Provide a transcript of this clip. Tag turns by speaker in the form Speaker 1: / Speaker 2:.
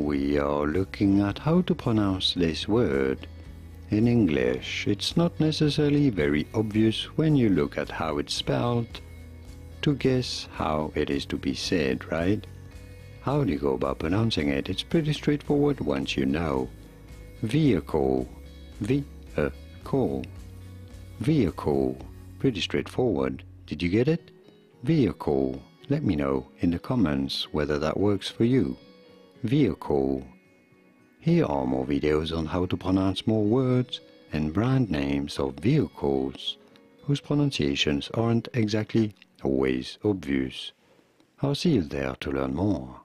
Speaker 1: We are looking at how to pronounce this word. In English, it's not necessarily very obvious when you look at how it's spelled to guess how it is to be said, right? How do you go about pronouncing it? It's pretty straightforward once you know. Vehicle, vehicle, vehicle. Pretty straightforward. Did you get it? Vehicle. Let me know in the comments whether that works for you. Vehicle. Here are more videos on how to pronounce more words and brand names of vehicles whose pronunciations aren't exactly always obvious. I'll see you there to learn more.